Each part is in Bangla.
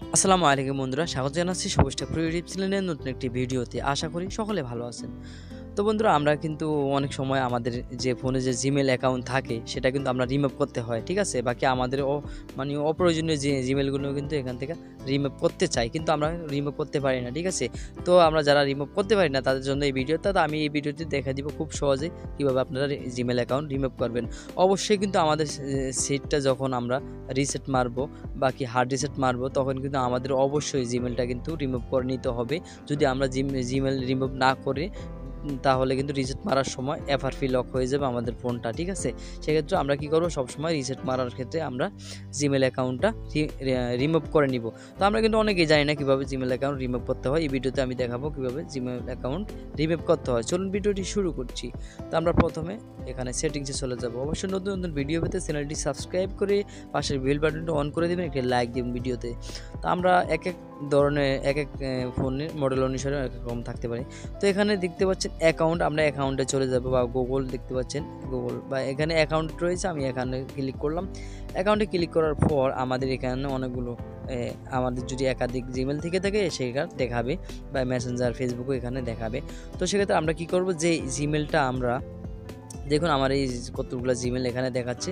আসসালামু আলাইকুম বন্ধুরা, স্বাগত জানাচ্ছি সবুজটা প্রিয় ইউটিউব চ্যানেলের নতুন একটি ভিডিওতে। আশা করি সকলে ভালো আছেন। তো বন্ধুরা, আমরা কিন্তু অনেক সময় আমাদের যে ফোনে যে জিমেল অ্যাকাউন্ট থাকে সেটা কিন্তু আমরা রিমুভ করতে হয়, ঠিক আছে? বাকি আমাদের মানে অপ্রয়োজনীয় যে জিমেলগুলো কিন্তু এখান থেকে রিমুভ করতে চাই, কিন্তু আমরা রিমুভ করতে পারি না, ঠিক আছে? তো আমরা যারা রিমুভ করতে পারি না তাদের জন্য এই ভিডিওটা, তো আমি এই ভিডিওটি দেখা দিব খুব সহজে কীভাবে আপনারা জিমেল অ্যাকাউন্ট রিমুভ করবেন। অবশ্যই কিন্তু আমাদের সিটটা যখন আমরা রিসেট মারবো বাকি হার্ড রিসেট মারবো তখন কিন্তু আমাদের অবশ্যই জিমেলটা কিন্তু রিমুভ করে নিতে হবে। যদি আমরা জিমেল রিমুভ না করে তাহলে কিন্তু রিসেট মারার সময় FRP লক হয়ে যাবে আমাদের ফোনটা, ঠিক আছে? সেক্ষেত্রে আমরা কি করব, সবসময় রিসেট মারার ক্ষেত্রে আমরা জিমেল অ্যাকাউন্টটা রিমুভ করে নিব। তো আমরা কিন্তু অনেকেই জানি না কীভাবে জিমেল অ্যাকাউন্ট রিমুভ করতে হয়। এই ভিডিওতে আমি দেখাবো কীভাবে জিমেল অ্যাকাউন্ট রিমুভ করতে হয়। চলুন ভিডিওটি শুরু করছি। তো আমরা প্রথমে এখানে সেটিংসে চলে যাব। অবশ্যই নতুন নতুন ভিডিও পেতে চ্যানেলটি সাবস্ক্রাইব করে পাশের বেল বাটনটা অন করে দেবেন, একটি লাইক দিবেন ভিডিওতে। তো আমরা এক ধরনের এক ফোনের মডেল অনুসারে এক রকম থাকতে পারে। তো এখানে দেখতে পাচ্ছেন অ্যাকাউন্ট, আমরা অ্যাকাউন্টে চলে যাব, বা গুগল দেখতে পাচ্ছেন গুগল, বা এখানে অ্যাকাউন্ট রয়েছে, আমি এখানে ক্লিক করলাম। অ্যাকাউন্টে ক্লিক করার পর আমাদের এখানে অনেকগুলো আমাদের যদি একাধিক জিমেল থেকে থাকে সেটা দেখাবে, বা মেসেঞ্জার ফেসবুকও এখানে দেখাবে। তো সেক্ষেত্রে আমরা কি করব, যে জিমেলটা আমরা দেখুন আমার এই কতগুলো জিমেল এখানে দেখাচ্ছে,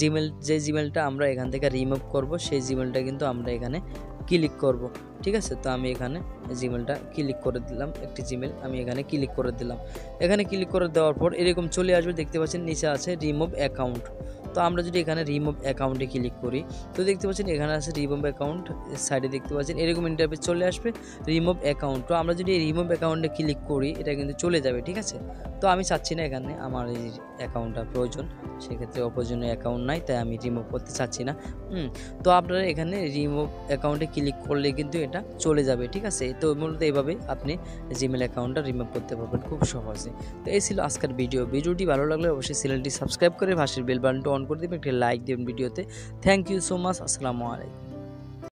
যে জিমেলটা আমরা এখান থেকে রিমুভ করব সেই জিমেলটা কিন্তু আমরা এখানে ক্লিক করব, ঠিক আছে? তো আমি এখানে জিমেলটা ক্লিক করে দিলাম, একটি জিমেল আমি এখানে ক্লিক করে দিলাম। এখানে ক্লিক করে দেওয়ার পর এরকম চলে আসবে, দেখতে পাচ্ছেন নিচে আছে রিমুভ অ্যাকাউন্ট। তো আমরা যদি এখানে রিমুভ অ্যাকাউন্টে ক্লিক করি তো দেখতে পাচ্ছেন এখানে আছে রিমুভ অ্যাকাউন্ট, সাইডে দেখতে পাচ্ছেন এরকম ইন্টারফেস চলে আসবে, রিমুভ অ্যাকাউন্ট। তো আমরা যদি এই রিমুভ অ্যাকাউন্টে ক্লিক করি এটা কিন্তু চলে যাবে, ঠিক আছে? তো আমি চাচ্ছি না এখানে আমার এই অ্যাকাউন্টটা প্রয়োজন, সেক্ষেত্রে অপ্রয়োজনীয় অ্যাকাউন্ট নাই, তাই আমি রিমুভ করতে চাচ্ছি না। তো আপনারা এখানে রিমুভ অ্যাকাউন্টে ক্লিক করলে কিন্তু এটা চলে যাবে, ঠিক আছে? তো মূলত এইভাবে আপনি জিমেল অ্যাকাউন্টটা রিমুভ করতে পারবেন খুব সহজে। তো এই ছিল আজকের ভিডিওটি ভালো লাগলে অবশ্যই চ্যানেলটি সাবস্ক্রাইব করে পাশের বেল বাটনটা অন করে দেবেন, একটি লাইক দেবেন ভিডিওতে। Thank you so much. আসসালামু আলাইকুম।